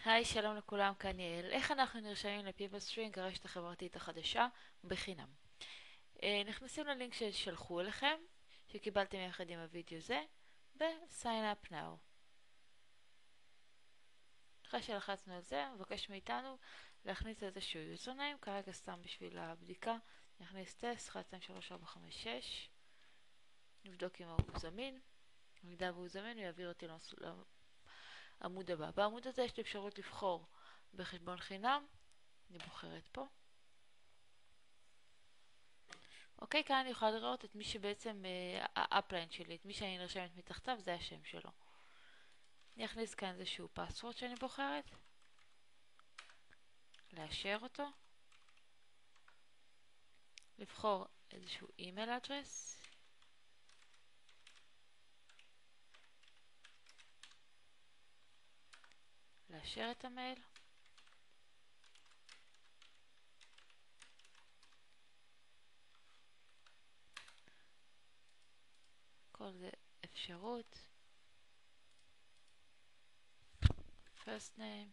היי, שלום לכולם, כאן יעל. איך אנחנו נרשמים ל-PeopleString, הרשת החברתית החדשה, בחינם? נכנסים ללינק ששלחו אליכם, שקיבלתם יחד עם הוידאו זה, ו-Sign up now. אחרי שלחצנו על זה, מבקש מאיתנו להכניס איזשהו username, כרגע סתם בשביל הבדיקה, נכניס טסט 123456, נבדוק אם הוא זמין, במידה והוא זמין הוא יעביר אותי לעמוד הבא. בעמוד הזה יש לי אפשרות לבחור בחשבון חינם, אני בוחרת פה. אוקיי, כאן אני יכולה לראות את מי שבעצם האפליין שלי, את מי שאני נרשמת מתחתיו, זה השם שלו. אני אכניס כאן איזשהו פסוורד שאני בוחרת, לאשר אותו, לבחור איזשהו אימייל אדרס, לאשר את המייל, כל זה אפשרות, first name,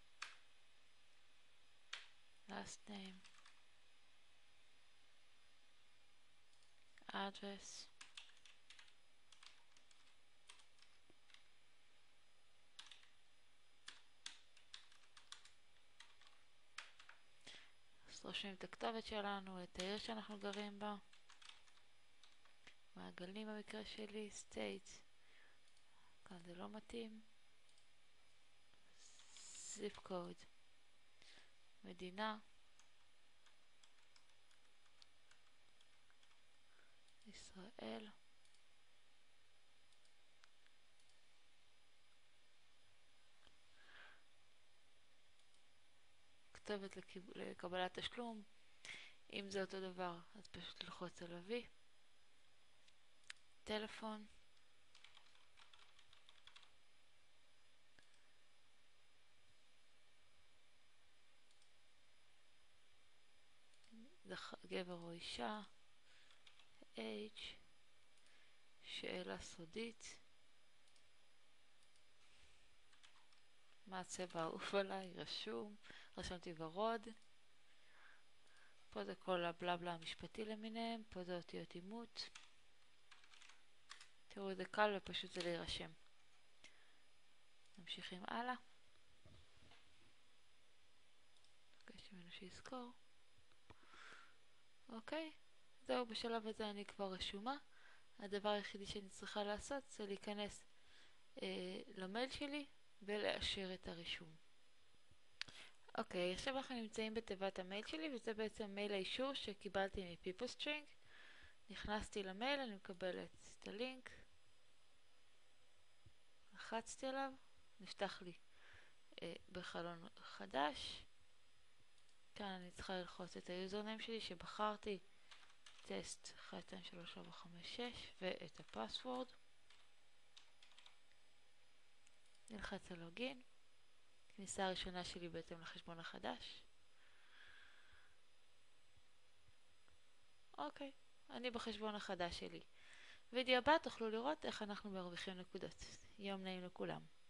last name, address, אז רושמים את הכתובת שלנו, את העיר שאנחנו גרים בה, מעגלים במקרה שלי, state, כאן זה לא מתאים, zip code, מדינה, ישראל, כתובת לקבלת תשלום, אם זה אותו דבר אז פשוט ללחוץ על וי, טלפון, גבר או אישה, age, שאלה סודית, מה הצבע האהוב עליי, רשום, רשמתי ורוד, פה זה כל הבלה בלה המשפטי למיניהם, פה זה אותיות אימות, תראו זה קל ופשוט זה להירשם. ממשיכים הלאה, נבקש ממנו שיזכור. אוקיי, זהו, בשלב הזה אני כבר רשומה. הדבר היחידי שאני צריכה לעשות זה להיכנס למייל שלי ולאשר את הרישום. אוקיי, עכשיו אנחנו נמצאים בתיבת המייל שלי, וזה בעצם מייל האישור שקיבלתי מ-PeopleString. נכנסתי למייל, אני מקבלת את הלינק, לחצתי עליו, נפתח לי בחלון חדש. כאן אני צריכה ללחוץ את היוזרניים שלי שבחרתי, טסט 123456, ואת הפסוורד. נלחץ על לוגין, כניסה הראשונה שלי בעצם לחשבון החדש. אוקיי, אני בחשבון החדש שלי. וידאו הבא תוכלו לראות איך אנחנו מרוויחים נקודות. יום נעים לכולם.